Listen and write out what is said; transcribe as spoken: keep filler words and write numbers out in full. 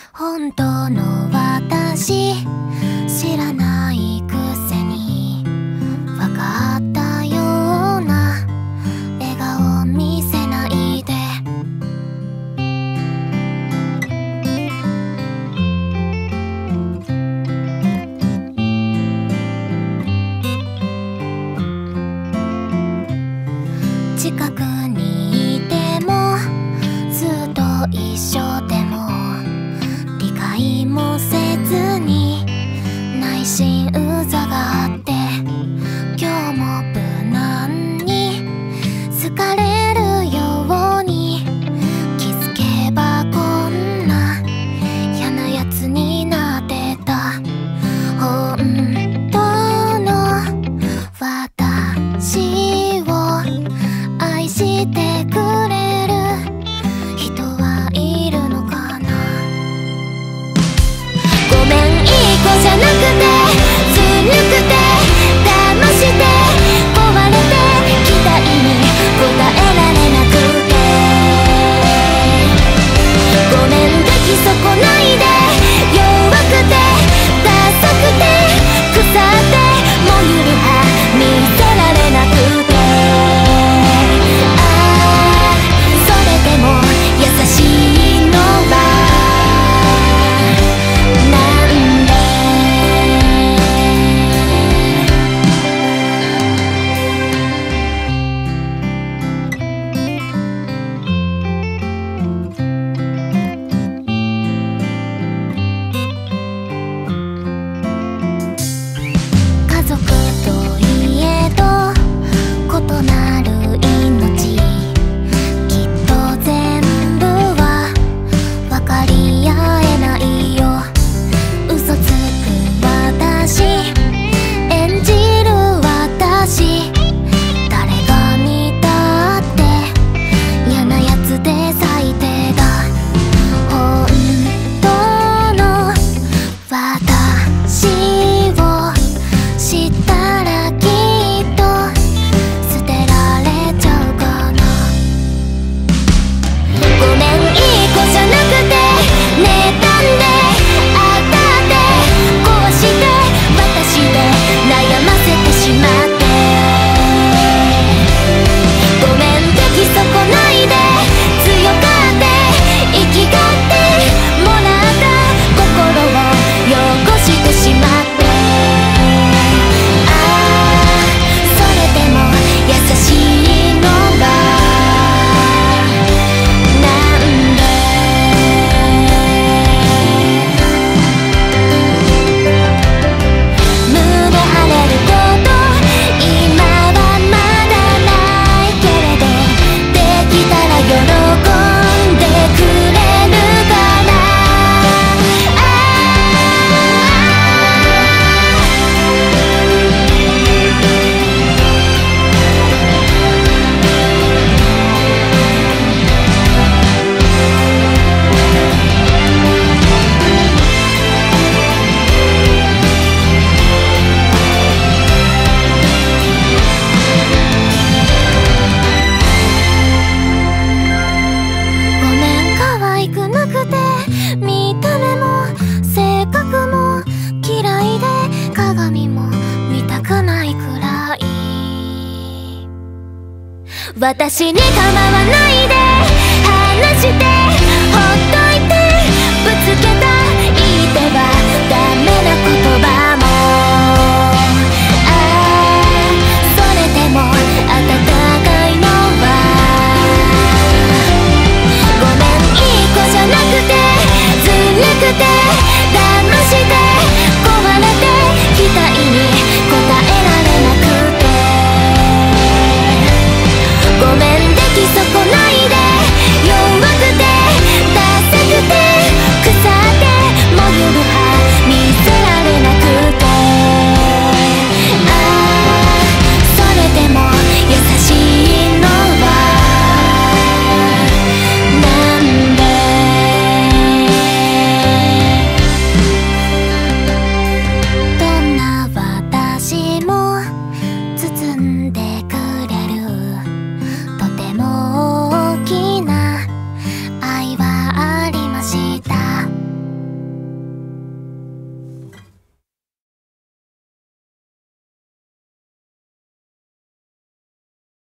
本当の私知らないくせに分かったような笑顔見せないで。近くにいてもずっと一緒でも理解もせずに内心うざがって今日も無難に好かれるように気づけばこんな嫌なやつになってた。本当の私を愛してくれる人はいるのかな。ごめん、いい子じゃなくてずるくて騙して壊れて期待に応えられなくて。ごめん、出来損ないで弱くてダサくて腐ってもゆるは見せられなくて。でも優しいのはなんで。家族といえど異なる命全部は分かり合えないよ。嘘つく私演じる私誰が見たって嫌なやつで最低だ。本当の私を知ったらきっと捨てられちゃうかな。ごめん、いい子じゃなくて妬んで当たって壊して私で悩ませてしまって。ごめん、出来損ないで強がって生きがってもらった心を汚してしまって。ああ、それでも優しいのが私に構わないで